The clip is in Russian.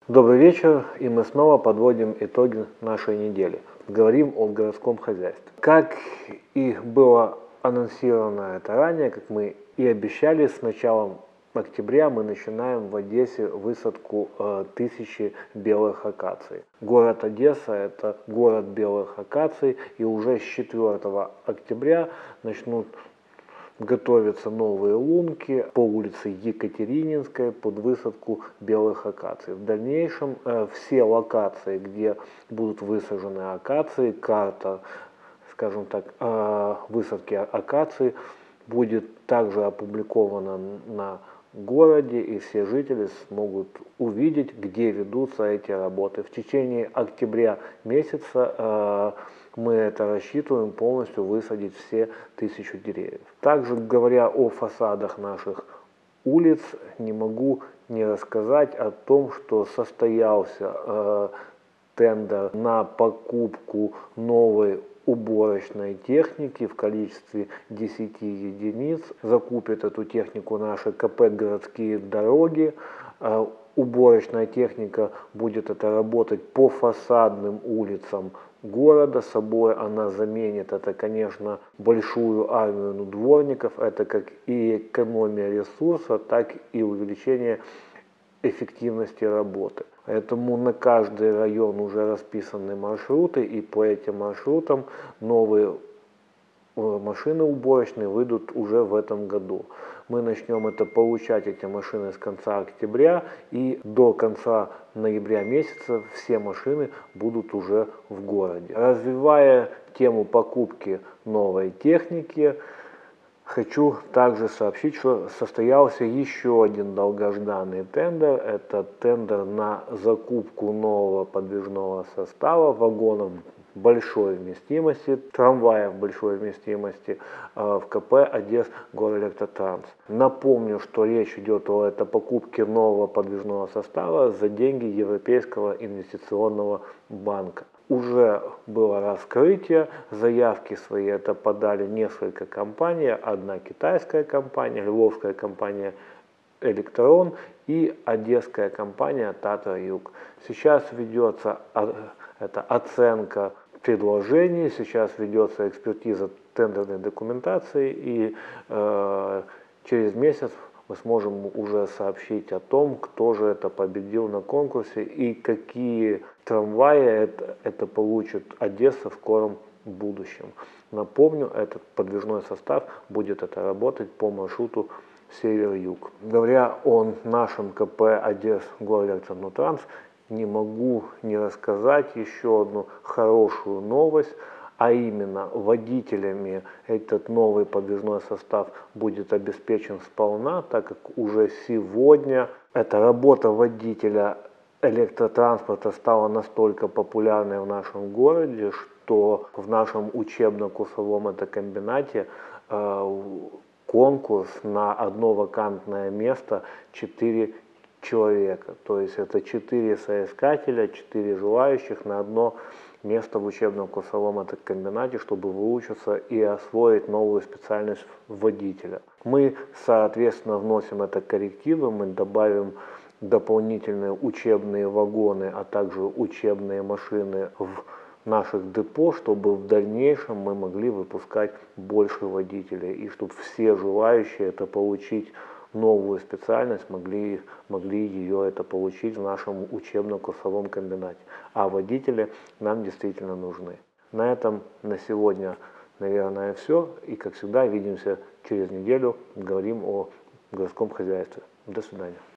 Добрый вечер, и мы снова подводим итоги нашей недели. Говорим о городском хозяйстве. Как и было анонсировано это ранее, как мы и обещали, с началом октября мы начинаем в Одессе высадку 1000 белых акаций. Город Одесса – это город белых акаций, и уже с 4 октября начнут готовятся новые лунки по улице Екатерининской под высадку белых акаций. В дальнейшем все локации, где будут высажены акации, карта, скажем так, высадки акаций будет также опубликована на городе, и все жители смогут увидеть, где ведутся эти работы. В течение октября месяца мы это рассчитываем полностью высадить все 1000 деревьев. Также, говоря о фасадах наших улиц, не могу не рассказать о том, что состоялся тендер на покупку новой уборочной техники в количестве 10 единиц. Закупит эту технику наши КП «Городские дороги». Уборочная техника будет это работать по фасадным улицам города. Собой она заменит это, конечно, большую армию дворников. Это как и экономия ресурса, так и увеличение эффективности работы. Поэтому на каждый район уже расписаны маршруты, и по этим маршрутам новые машины уборочные выйдут уже в этом году. Мы начнем это получать, эти машины, с конца октября, и до конца ноября месяца все машины будут уже в городе. Развивая тему покупки новой техники, хочу также сообщить, что состоялся еще один долгожданный тендер. Это тендер на закупку нового подвижного состава, вагонов большой вместимости, трамваев большой вместимости в КП «Одессгорэлектротранс». Напомню, что речь идет о покупке нового подвижного состава за деньги Европейского инвестиционного банка. Уже было раскрытие, заявки свои это подали несколько компаний, одна китайская компания, львовская компания «Электрон» и одесская компания «Татра-Юг». Сейчас ведется оценка предложений, сейчас ведется экспертиза тендерной документации, и через месяц мы сможем уже сообщить о том, кто же это победил на конкурсе и какие трамваи это получит Одесса в скором будущем. Напомню, этот подвижной состав будет работать по маршруту север-юг. Говоря о нашем КП «Одессгорэлектротранс», не могу не рассказать еще одну хорошую новость, а именно водителями этот новый подвижной состав будет обеспечен сполна, так как уже сегодня эта работа водителя электротранспорта стала настолько популярной в нашем городе, что в нашем учебно-курсовом комбинате конкурс на одно вакантное место 4 человека. То есть это 4 соискателя, 4 желающих на одно место в учебном курсовом комбинате, чтобы выучиться и освоить новую специальность водителя. Мы, соответственно, вносим коррективы, мы добавим дополнительные учебные вагоны, а также учебные машины в наших депо, чтобы в дальнейшем мы могли выпускать больше водителей, и чтобы все желающие получить новую специальность могли ее получить в нашем учебно-курсовом комбинате. А водители нам действительно нужны. На этом на сегодня, наверное, все. И, как всегда, видимся через неделю. Говорим о городском хозяйстве. До свидания.